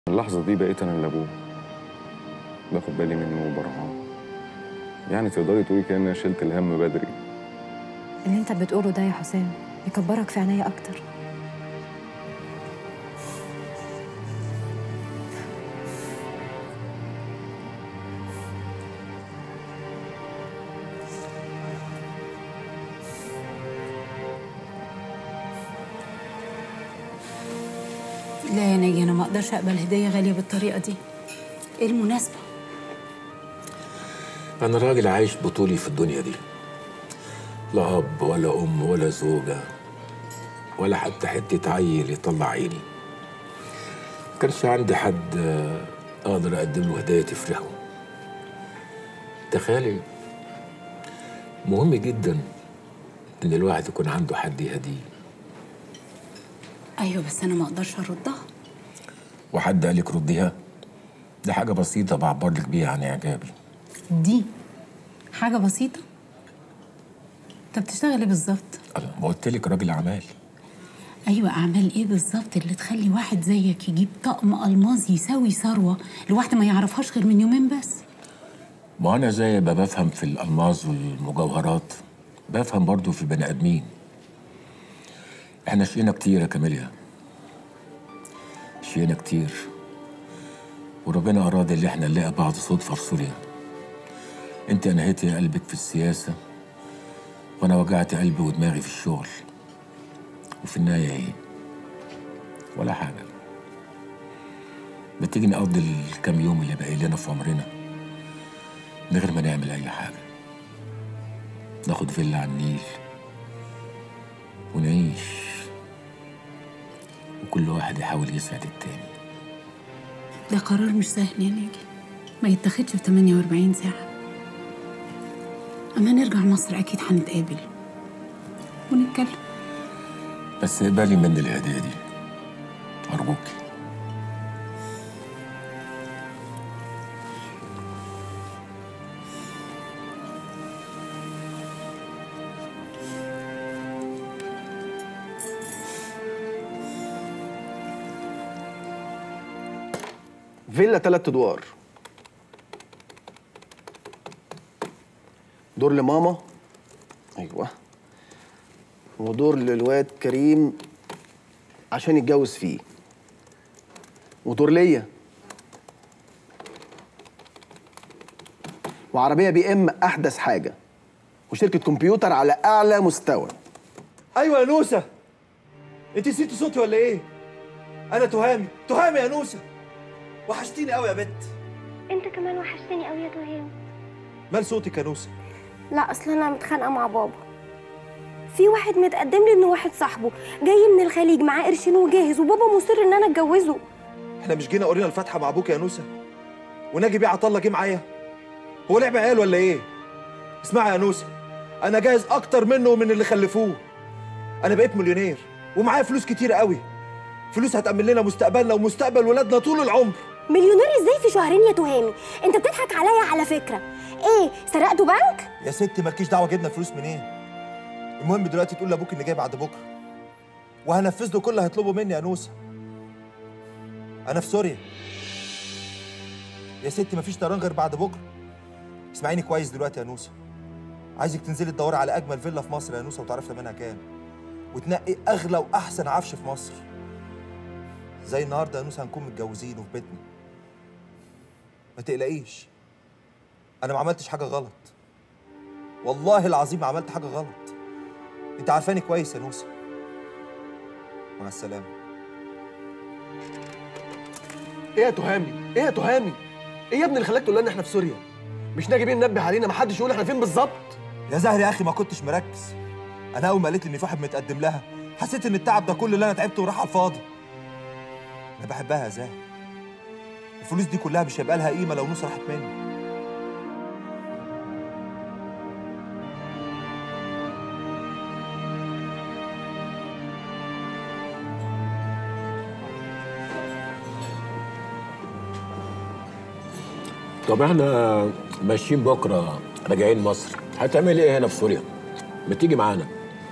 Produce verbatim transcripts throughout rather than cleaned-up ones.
اللحظة دي بقيت أنا اللي أبوه، باخد بالي منه وبرعاه. يعني تقدري تقولي كده إن أنا شلت الهم بدري. اللي أنت بتقوله ده يا حسام يكبرك في عينيا أكتر. لا يا ناجي، أنا ما أقدرش أقبل هدية غالية بالطريقة دي. إيه المناسبة؟ أنا راجل عايش بطولي في الدنيا دي، لا أب ولا أم ولا زوجة ولا حتى حتة عيل يطلع عيني. مكانش عندي حد أقدر أقدم له هدايا تفرحه. تخيلي، مهم جدا إن الواحد يكون عنده حد يهديه. أيوة بس أنا ما أقدرش أردها. وحد قال لك رديها؟ دي حاجة بسيطة بعبر لك بيها عن إعجابي. دي حاجة بسيطة؟ أنت بتشتغل إيه بالظبط؟ أنا ما قلت لك راجل أعمال. أيوة، أعمال إيه بالظبط اللي تخلي واحد زيك يجيب طقم ألماظ يساوي ثروة لواحدة ما يعرفهاش غير من يومين بس؟ ما أنا زي ما بفهم في الألماظ والمجوهرات بفهم برضو في البني آدمين. إحنا شقينا كتير يا كاميليا، شقينا كتير، وربنا أراد اللي إحنا نلاقي بعض صدفة في سوريا. أنت نهيتي قلبك في السياسة وأنا وجعت قلبي ودماغي في الشغل، وفي النهاية إيه؟ ولا حاجة. ما تيجي نقضي الكام يوم اللي باقي لنا في عمرنا من غير ما نعمل أي حاجة، ناخد فيلا على النيل ونعيش، وكل واحد يحاول يسعد التاني. ده قرار مش سهل يا ناجي، ما يتاخدش في ثمانية وأربعين ساعة. أما نرجع مصر أكيد هنتقابل ونتكلم. بس اقبلي مني الهدية دي أرجوكي. فيلا تلات ادوار، دور لماما، ايوه، ودور للواد كريم عشان يتجوز فيه، ودور ليا، وعربيه بي ام احدث حاجه، وشركه كمبيوتر على اعلى مستوى. ايوه يا نوسه، انت نسيتي صوتي ولا ايه؟ انا تهامي، تهامي يا نوسه، وحشتيني قوي يا بت. انت كمان وحشتني قوي يا تهام. مال صوتك يا نوسه؟ لا اصل انا متخانقه مع بابا. في واحد متقدم لي انه واحد صاحبه جاي من الخليج معاه قرشين وجاهز، وبابا مصر ان انا اتجوزه. احنا مش جينا قرينا الفاتحه مع ابوك يا نوسه؟ وناجي بيه عطله جه معايا؟ هو لعب عيال ولا ايه؟ اسمعي يا نوسه، انا جاهز اكتر منه ومن اللي خلفوه. انا بقيت مليونير ومعايا فلوس كتير قوي، فلوس هتأمن لنا مستقبلنا ومستقبل ولادنا طول العمر. مليونير ازاي في شهرين يا تهامي؟ انت بتضحك عليا على فكره. ايه، سرقتوا بنك؟ يا ستي مالكيش دعوه جبنا فلوس منين. المهم دلوقتي تقول لابوك اني جاي بعد بكره، وهنفذ له كل اللي هيطلبه مني يا نوسه. انا في سوريا يا ستي، مفيش طيران غير بعد بكره. اسمعيني كويس دلوقتي يا نوسه، عايزك تنزلي تدوري على اجمل فيلا في مصر يا نوسه، وتعرفي ثمنها كام، وتنقي اغلى واحسن عفش في مصر. زي النهارده يا نوسه هنكون متجوزين وفي بيتنا. ما تقلقيش، انا ما عملتش حاجه غلط، والله العظيم ما عملت حاجه غلط. انت عارفاني كويس يا نوسه. مع السلامه. ايه يا تهامي؟ ايه يا تهامي؟ ايه يا ابني اللي خلاك تقول لنا احنا في سوريا؟ مش ناجي بيه ننبه علينا، ما حدش يقول احنا فين بالظبط. يا زهر يا اخي ما كنتش مركز. انا اول ما قالت لي ان في واحد متقدم لها حسيت ان التعب ده كله اللي انا تعبته وراح على الفاضي. انا بحبها يا زهر، الفلوس دي كلها مش هيبقى لها قيمه لو نوسه راحت مني. طب احنا ماشيين بكره راجعين مصر، هتعملي ايه هنا في سوريا؟ ما تيجي معانا؟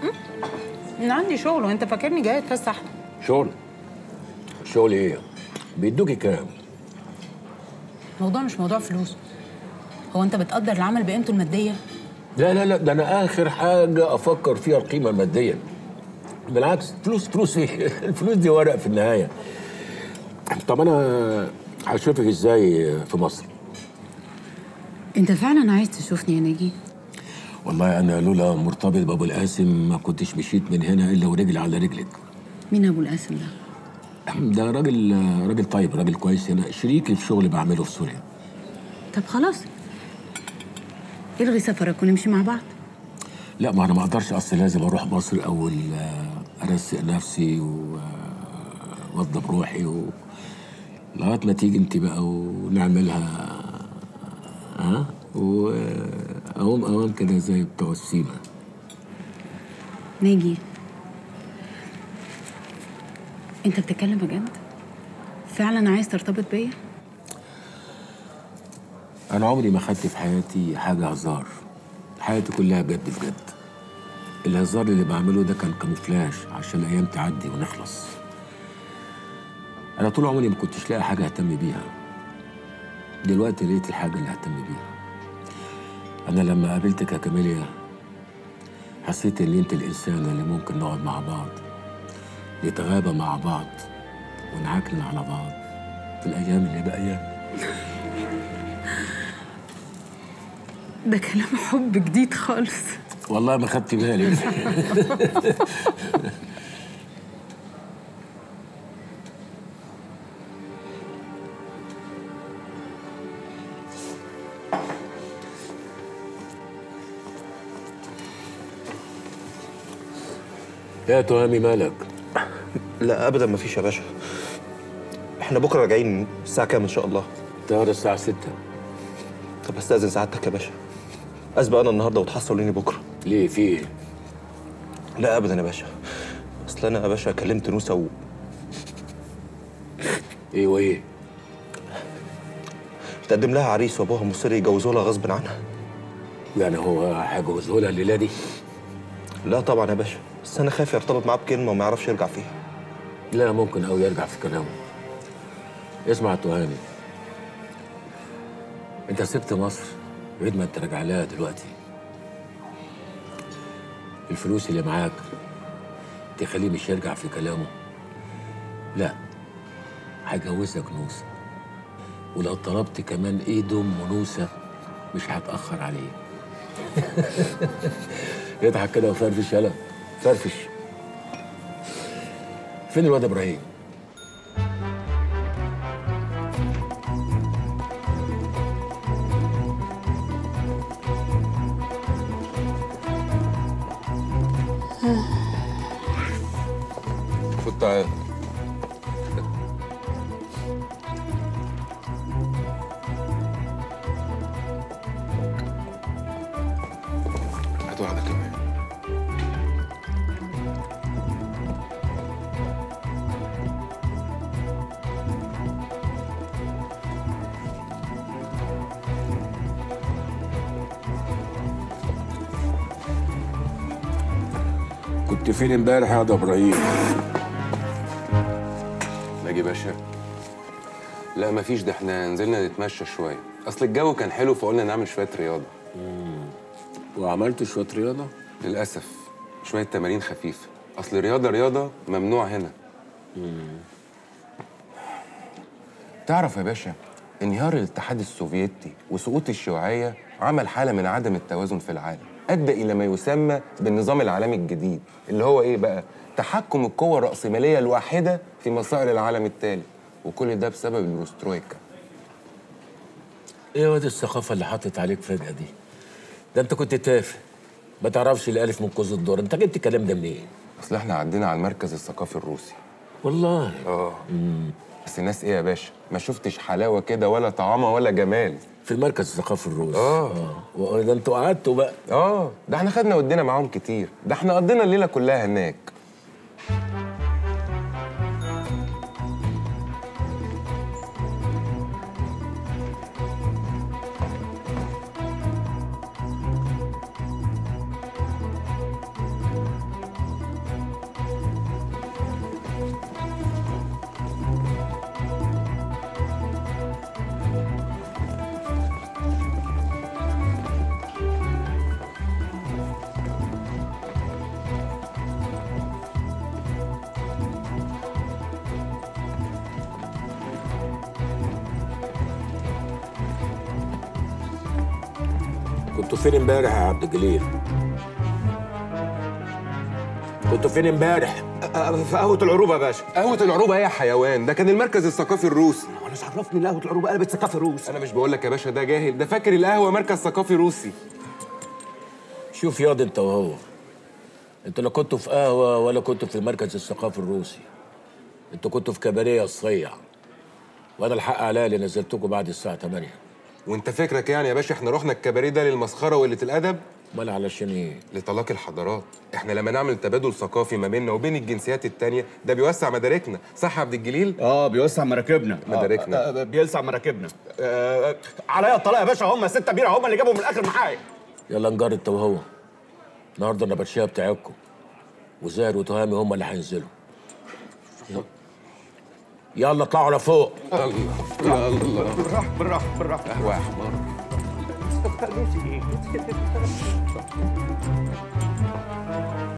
أنا عندي شغل وأنت فاكرني جاي أتفسح؟ شغل؟ شغل ايه؟ بيدوكي كام؟ الموضوع مش موضوع فلوس. هو انت بتقدر العمل بقيمته الماديه؟ لا لا لا، ده انا اخر حاجه افكر فيها القيمه الماديه. بالعكس، فلوس فلوس ايه؟ الفلوس دي ورق في النهايه. طب انا هشوفك ازاي في مصر؟ انت فعلا عايز تشوفني يا ناجي؟ والله انا لولا مرتبط بابو القاسم ما كنتش مشيت من هنا الا ورجلي على رجلك. مين ابو القاسم ده؟ ده راجل راجل طيب، راجل كويس، هنا شريكي في شغل بعمله في سوريا. طب خلاص الغي سفرك ونمشي مع بعض. لا، ما انا ما اقدرش، اصل لازم اروح مصر اول ارسق نفسي واوضب روحي و... لغايه ما تيجي انت بقى ونعملها ها واقوم اوام كده زي بتوع السيما. ناجي، انت بتتكلم بجد؟ فعلا عايز ترتبط بيا؟ انا عمري ما خدت في حياتي حاجه هزار، حياتي كلها جد في جد. الهزار اللي بعمله ده كان كاموفلاج عشان الايام تعدي ونخلص. انا طول عمري ما كنتش لاقي حاجه اهتم بيها، دلوقتي لقيت الحاجه اللي اهتم بيها. انا لما قابلتك يا كاميليا حسيت ان انت الانسانه اللي ممكن نقعد مع بعض، نتغابى مع بعض ونعكن على بعض في الايام اللي باقيه. ده كلام حب جديد خالص. والله ما خدت بالي. يا تهامي مالك؟ لا ابدا مفيش يا باشا. احنا بكره راجعين الساعه كام ان شاء الله؟ الطياره الساعه ستة. طب استاذن سعادتك يا باشا، اسبق انا النهارده وتحصلوني بكره. ليه، في ايه؟ لا ابدا يا باشا، اصل انا يا باشا كلمت نوسه و ايه وايه؟ تقدم لها عريس وابوها مصر يجوزوا لها غصب عنها. يعني هو هيجوزه لها الليله دي؟ لا طبعا يا باشا، بس انا خايف يرتبط معاه بكلمه وما يعرفش يرجع فيها. لا، ممكن قوي يرجع في كلامه. اسمع يا تهامي، انت سبت مصر بعيد ما انت راجع لها دلوقتي. الفلوس اللي معاك تخليه مش يرجع في كلامه؟ لا، هيجوزك نوسه، ولو طلبت كمان ايد ام نوسه مش هتاخر عليه. يضحك كده وفرفش. يلا فرفش. فين الواد ابراهيم؟ خد تعال. هات واحدة كمان. كنت فين امبارح يا ابراهيم؟ ناجي باشا، لا مفيش، ده احنا نزلنا نتمشى شويه، اصل الجو كان حلو فقلنا نعمل شويه رياضه. امم وعملت شويه رياضه؟ للاسف شويه تمارين خفيفه، اصل الرياضه رياضه ممنوع هنا. امم تعرف يا باشا، انهيار الاتحاد السوفيتي وسقوط الشيوعيه عمل حاله من عدم التوازن في العالم، ادى الى ما يسمى بالنظام العالمي الجديد، اللي هو ايه بقى؟ تحكم القوى الرأسمالية الواحدة في مصائر العالم التالي، وكل ده بسبب البروسترويكا. ايه واد الثقافة اللي حطت عليك فجأة دي؟ ده انت كنت تافه، ما تعرفش الألف من كوز الدور، انت جبت الكلام ده منين؟ اصل احنا عدينا على المركز الثقافي الروسي. والله؟ اه امم بس الناس ايه يا باشا؟ ما شفتش حلاوة كده ولا طعامة ولا جمال. في المركز الثقافي الروسي؟ اه اه ده انتوا قعدتوا بقى؟ اه ده احنا خدنا ودينا معاهم كتير، ده احنا قضينا الليلة كلها هناك. كنتوا فين امبارح يا عبد الجليل؟ كنتوا فين امبارح؟ في قهوه العروبه يا باشا. قهوه العروبه ايه يا حيوان؟ ده كان المركز الثقافي الروسي. وانا مش عرفني ان قهوه العروبه قلبت ثقافي روسي. انا مش بقول لك يا باشا ده جاهل، ده فاكر القهوه مركز ثقافي روسي. شوف ياض انت وهو، انتوا لا كنتوا في قهوه ولا كنتوا في المركز الثقافي الروسي، انتوا كنتوا في كباريه الصيع، وانا الحق عليا اللي نزلتكم بعد الساعه تمانية. وانت فكرك يعني يا باشا احنا رحنا الكباريه ده للمسخره وقله الادب؟ امال علشان ايه؟ لتلاقي الحضارات. احنا لما نعمل تبادل ثقافي ما بيننا وبين الجنسيات التانية ده بيوسع مداركنا، صح يا عبد الجليل؟ اه بيوسع مراكبنا. مداركنا. آه آه بيوسع مراكبنا. آه عليا الطلاق يا باشا، هم ستة بيرة هم اللي جابوا من الاخر معايا. يلا نجار انت وهو، النهارده النبطشيه بتاعتكم وزاهر وتهامي هم اللي هينزلوا. يلا اطلعوا لفوق. الله يا الله. بالراحه بالراحه بالراحه. قهوه يا حمار. طب ايه؟